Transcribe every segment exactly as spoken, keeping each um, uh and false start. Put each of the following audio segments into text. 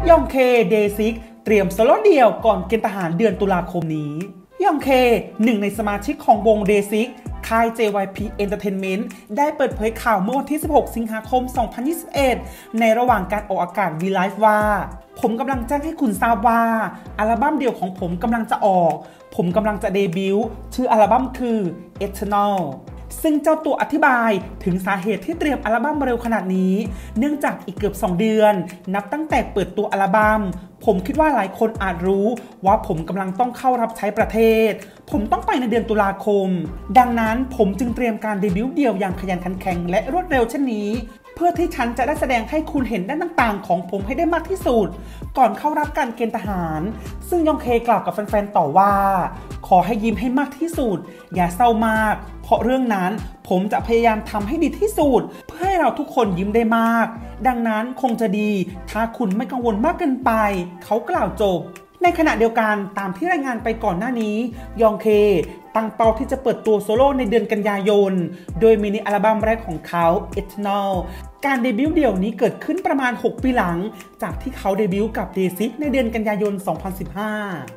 ยองเคเดซิกเตรียมโซโล่เดี่ยวก่อนเกณฑ์ทหารเดือนตุลาคมนี้ยองเคหนึ่งในสมาชิกของวงเดซิกค่าย เจ วาย พี Entertainment ได้เปิดเผยข่าวเมื่อวันที่สิบหกสิงหาคมสองพันยี่สิบเอ็ดในระหว่างการออกอากาศ วี ไลฟ์ ว่าผมกำลังแจ้งให้คุณทราบว่าอัลบั้มเดี่ยวของผมกำลังจะออกผมกำลังจะเดบิวต์ชื่ออัลบั้มคือ Eternal ซึ่งเจ้าตัวอธิบายถึงสาเหตุที่เตรียมอัลบั้มเร็วขนาดนี้เนื่องจากอีกเกือบสองเดือนนับตั้งแต่เปิดตัวอัลบั้มผมคิดว่าหลายคนอาจรู้ว่าผมกำลังต้องเข้ารับใช้ประเทศผมต้องไปในเดือนตุลาคมดังนั้นผมจึงเตรียมการเดบิวต์เดี่ยวอย่างขยันขันแข็งและรวดเร็วเช่นนี้เพื่อที่ฉันจะได้แสดงให้คุณเห็นด้านต่างๆของผมให้ได้มากที่สุดก่อนเข้ารับการเกณฑ์ทหารซึ่งยองเคกล่าวกับแฟนๆต่อว่าขอให้ยิ้มให้มากที่สุดอย่าเศร้ามากเพราะเรื่องนั้นผมจะพยายามทำให้ดีที่สุดเพื่อให้เราทุกคนยิ้มได้มากดังนั้นคงจะดีถ้าคุณไม่กังวลมากเกินไปเขากล่าวจบในขณะเดียวกันตามที่รายงานไปก่อนหน้านี้ยองเคตั้งเป้าที่จะเปิดตัวโซโล่ในเดือนกันยายนโดยมินิอัลบั้มแรกของเขา Eternal การเดบิวต์เดี่ยวนี้เกิดขึ้นประมาณหกปีหลังจากที่เขาเดบิวต์กับเดซิกในเดือนกันยายนสองพันสิบห้า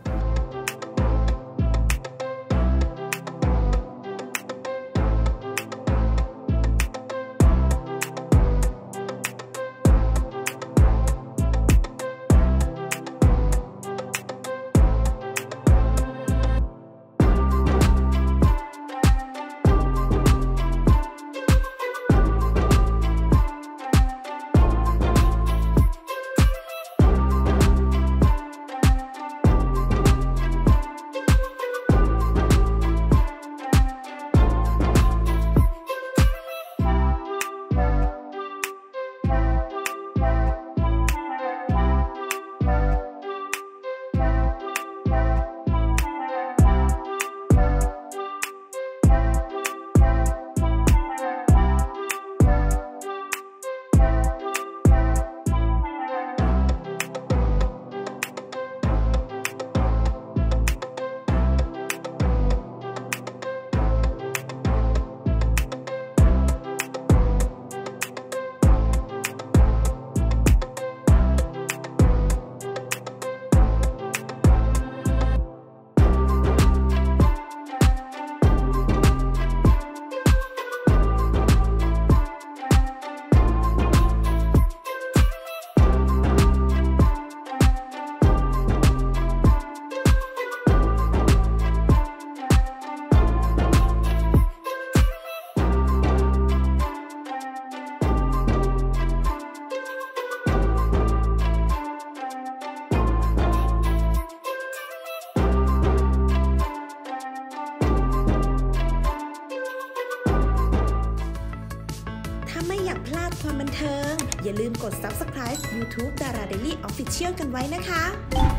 ถ้าไม่อยากพลาดความบันเทิงอย่าลืมกด ซับสไครบ์ ยูทูบ ดารา เดลี่ ออฟฟิเชียล กันไว้นะคะ